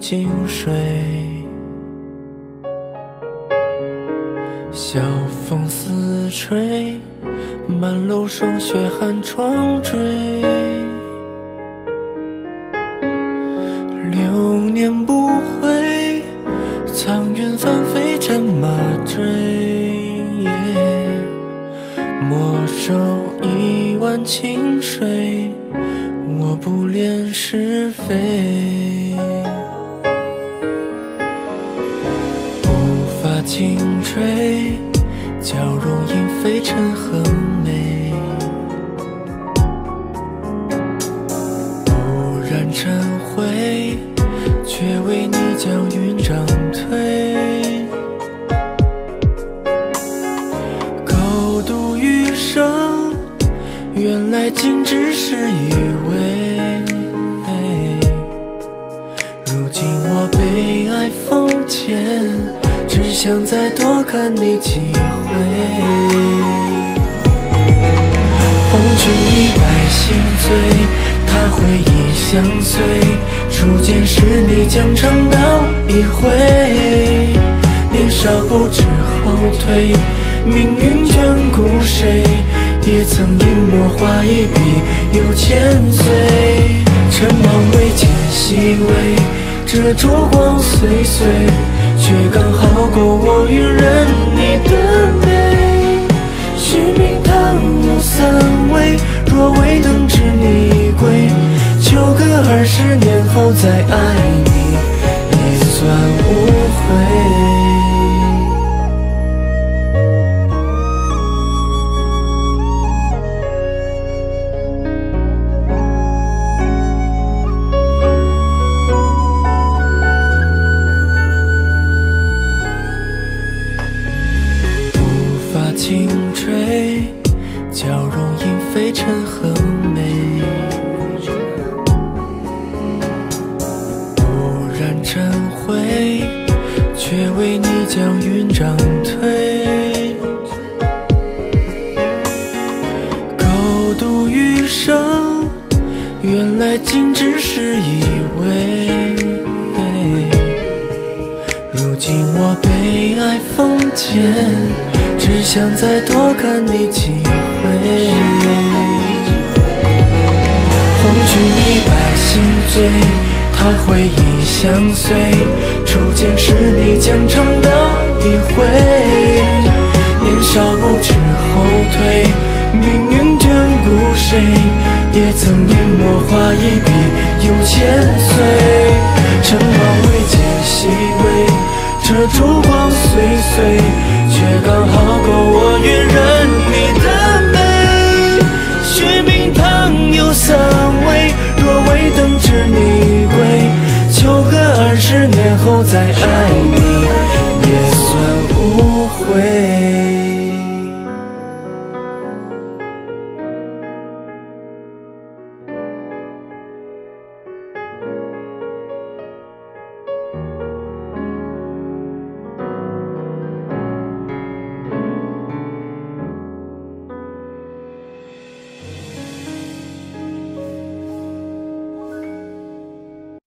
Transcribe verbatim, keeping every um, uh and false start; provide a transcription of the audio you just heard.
尽水。晓风似吹，满楼霜雪寒窗坠。流年不回，苍云翻飞战马追。莫守一湾清水，我不恋是非。无法轻吹，娇容引飞尘横眉。不染尘灰，却为你将云掌推。狗渡余生，原来竟只是以为。如今我被爱封缄，只想再多看你几回。红裙一拜心醉，他回忆相随。初见时你将长刀一挥，年少不知后退，命运眷顾谁？也曾因墨画一笔又千岁。尘芒未见细微，这烛光岁岁，却刚好够我晕染你的美。续命堂有三味，若未能知你归，求个二十年后再爱你，也算无悔。轻吹，娇容引飞尘横眉。不染尘灰，却为你将云掌推。狗渡余生，原来竟只是以为。如今我被爱封缄，只想再多看你几回。红裙一拜心醉，他回忆相随。初见时你将长刀一挥，年少不知后退，命运眷顾谁？也曾因墨画一笔又千岁。尘芒未见细微，这烛光岁岁，却刚好够我晕染你的美。续命堂有三味，若未等至你归，求个二十年后再爱